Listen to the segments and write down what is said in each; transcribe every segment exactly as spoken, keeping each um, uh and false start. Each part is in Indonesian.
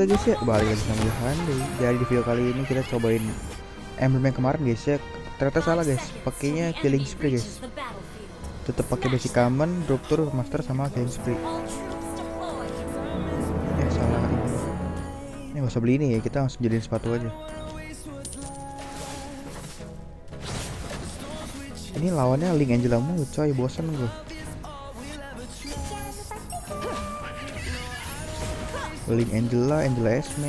Oke guys ya, balik lagi sama Johan. Jadi di video kali ini kita cobain emblem yang kemarin guys ya. Ternyata salah guys, pakainya killing spree guys. Tetap pakai basic common, drop tour, master sama killing spree. Eh salah ini. Ini gak usah beli ini ya, kita langsung jadiin sepatu aja. Ini lawannya Link Angela mulu coy, bosan gue. Link Angela, Angela Esme.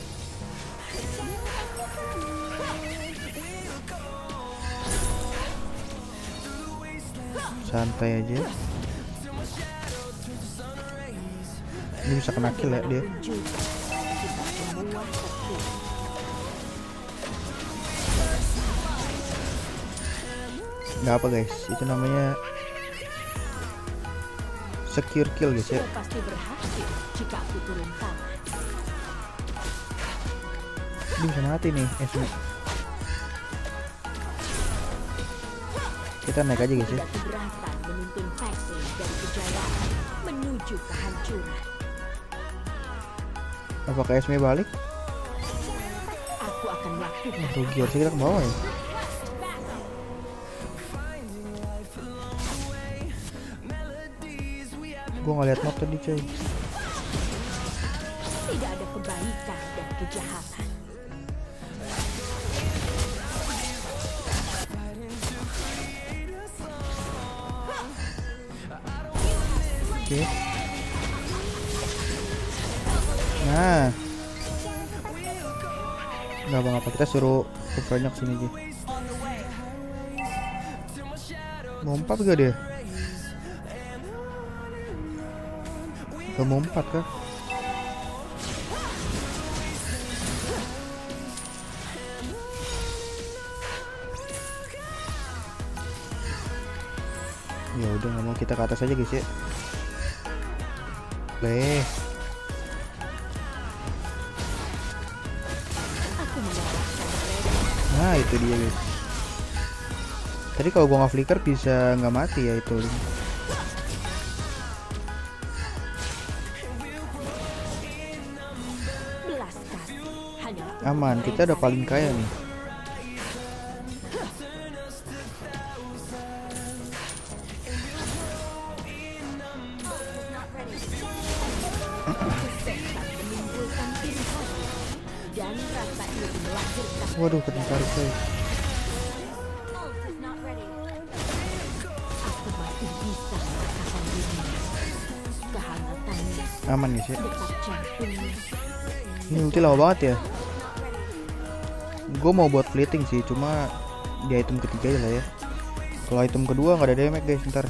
Santai aja. Ini bisa kena kill ya dia. Nggak apa guys, itu namanya secure kill guys ya. Ini bisa mati nih Esme. Kita naik aja guys ya. Apakah Esme balik? Oh, rugi, harusnya kita ke bawah ya. Gue nggak lihat map tadi coy. Tidak ada kebaikan dan kejahatan. Oke. Nah, nggak apa-apa, kita suruh banyak sini aja. Mau empat gak dia? Gak mau empat kah? Ya udah, nggak mau, kita ke atas aja guys ya. Leh. Nah itu dia guys. Tadi kalau gua nggak flicker bisa nggak mati ya itu. Aman, kita udah paling kaya nih. Waduh, kena tarik coy. Aman guys ya. Ini ulti lama banget ya. Gue mau buat fleeting sih, cuma di item ketiga aja lah ya. Kalau item kedua nggak ada damage guys ntar.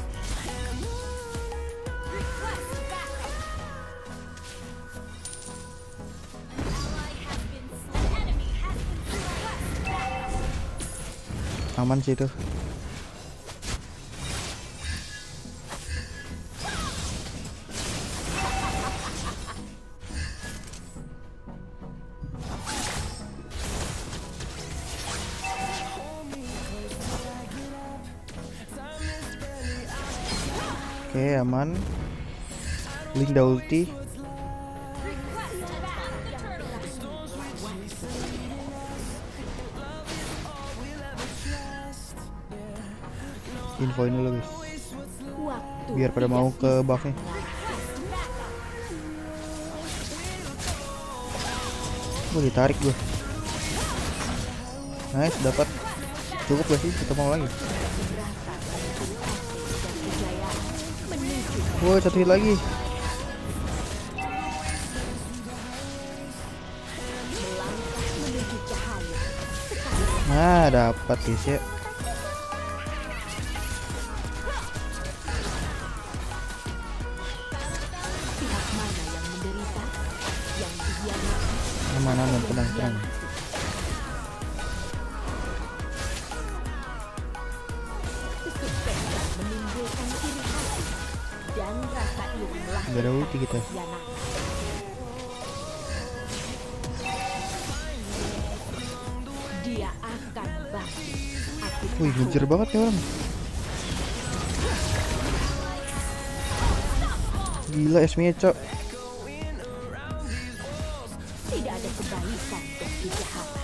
Aman sih itu. Oke, aman. Linda ulti. Infoin dulu guys, biar pada mau ke buffnya. Gue ditarik gue. Nice, dapat. Cukup gak sih? Kita mau lagi. Woi, satu hit lagi. Nah, dapat guys ya. Aman, aman, tenang, tenang. Gak ada ulti kita. Wih, ngejar banget ya orang. Gila Esme-nya, cok. Tidak ada kebaikan dan kejahatan.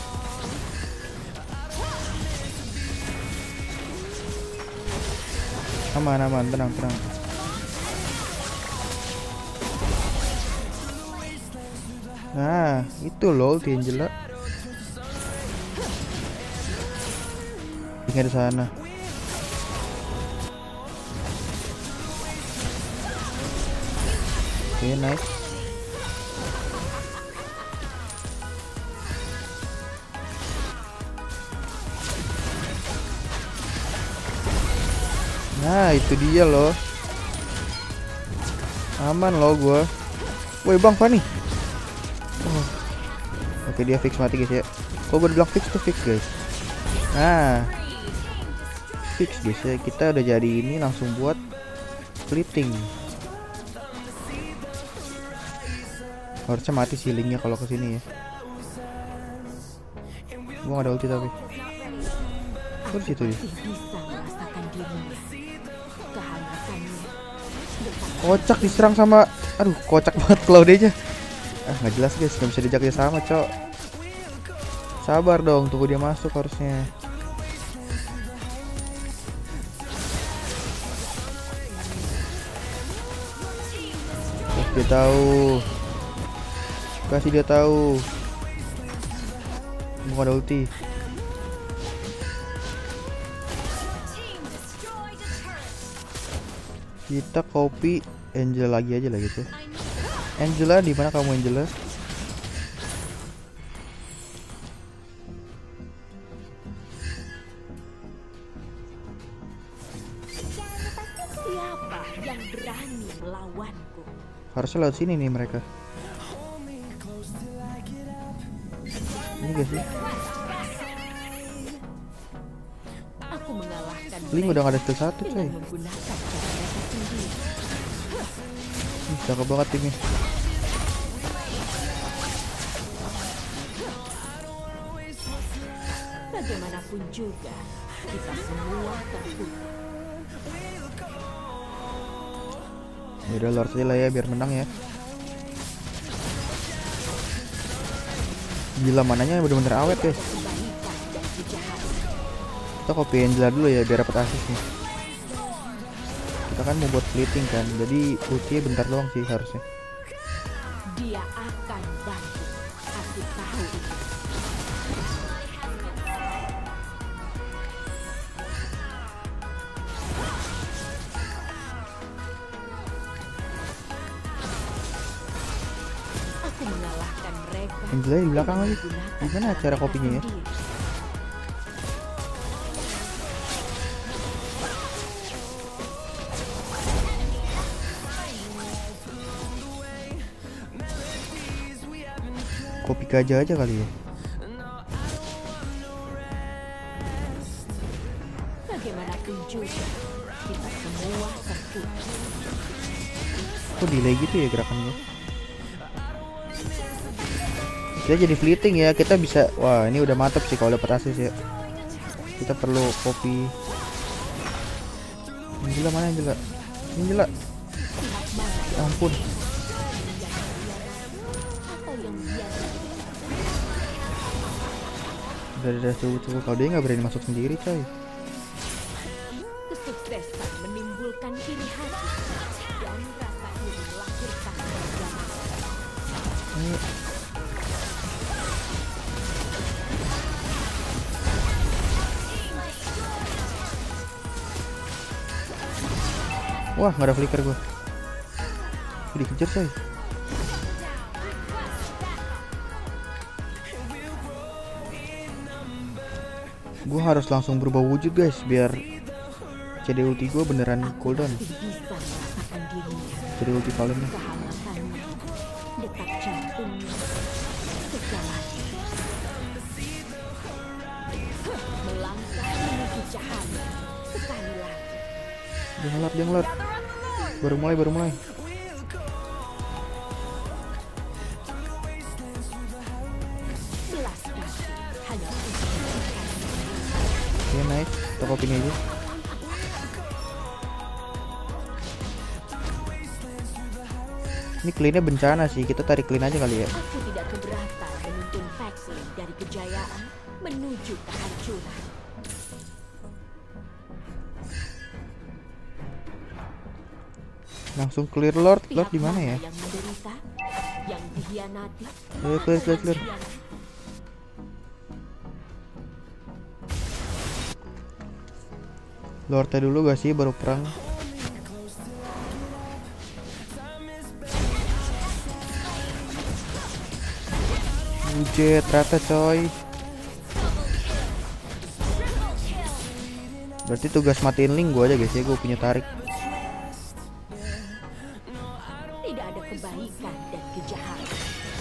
Aman, aman, tenang, tenang. Nah, itu loh ulti Angela. Tinggal di sana. Oke, okay, nice. Nah, itu dia loh. Aman loh gua. Woi, Bang Fani. Oh. Oke, dia fix mati guys ya. Kok gue bilang fix tuh fix guys. Nah, fix guys ya. Kita udah jadi ini langsung buat splitting. Harusnya mati healingnya kalau kesini ya. Gua gak ada ulti tapi. Kok situ ya? Kocak diserang sama, aduh kocak banget Cloud aja. Ah nggak jelas guys, nggak bisa diajak sama cok. Sabar dong, tunggu dia masuk harusnya. Terus dia tahu, kasih dia tahu. Mau ada ulti. Kita copy Angela lagi aja lah gitu. Angela, di mana kamu Angela? Siapa yang berani melawanku? Harusnya lewat sini nih mereka. Ini gak sih? Aku mengalahkan Link udah gak ada skill satu coy. Cakep banget timnya. Bagaimanapun juga kita semua terpukul. Yaudah lord aja lah ya biar menang ya. Gila mananya bener-bener awet guys. Kita copy Angela dulu ya biar dapat assist nih. Kita kan mau buat splitting kan, jadi ultinya bentar doang sih harusnya. Dia akan bantu, aku tahu. Aku mengalahkan mereka. Angela di belakang lagi. Gimana cara kopinya ya? Kopi gajah aja kali ya. Bagaimanapun juga kita semua terpukul. Kok delay gitu ya gerakannya? Kita jadi fleeting ya, kita bisa. Wah ini udah mantap sih kalau dapat assist ya. Kita perlu kopi. Angela mana Angela? Angela. Ampun. Udah udah cukup cukup. Kalau dia nggak berani masuk sendiri coy. Kesuksesan menimbulkan iri hati dan rasa iri melahirkan kebenaran. Ini. Wah nggak ada flicker gue. Dikejar coy. Gue harus langsung berubah wujud guys biar C D ulti gue beneran cooldown. C D ulti palinnya. Detak jantungnya segalanya. Melangkah menuju cahaya sekali lagi. Dia ngelat, dia ngelat. Baru mulai, baru mulai. Belas kasih hanya Oke nice, kita copy ini aja. Ini cleannya bencana sih, kita tarik clean aja kali ya. aku tidak keberanian Berata menuntun Paxley dari kejayaan menuju kehancuran. Langsung clear Lord. Lord Pihak di mana ya? Yang menderita, yang dikhianati. Ayo clear clear clear. Lordnya dulu gak sih baru perang? Bujet rata coy. Berarti tugas matiin link gue aja guys ya, gue punya tarik. Tidak ada kebaikan dan kejahatan.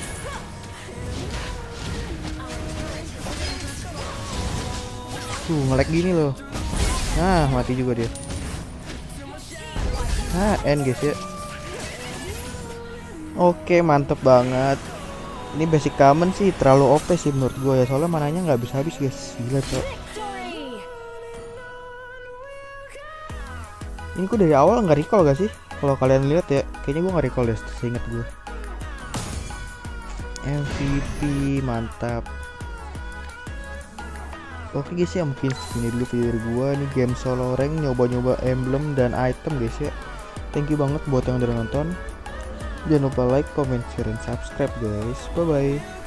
Tuh nge-lag gini loh. Nah mati juga dia. Nah end guys ya. Oke mantep banget. Ini basic common sih terlalu O P sih menurut gue ya, soalnya mananya nggak habis-habis guys. Gila cok. Ini gue dari awal nggak recall gak sih? Kalau kalian lihat ya, kayaknya gue nggak recall deh, seinget gue. M V P mantap. Oke guys ya, mungkin segini dulu video dari gue. Ini game solo rank, nyoba-nyoba emblem dan item guys ya. Thank you banget buat yang udah nonton. Jangan lupa like, comment, share, dan subscribe guys. Bye bye.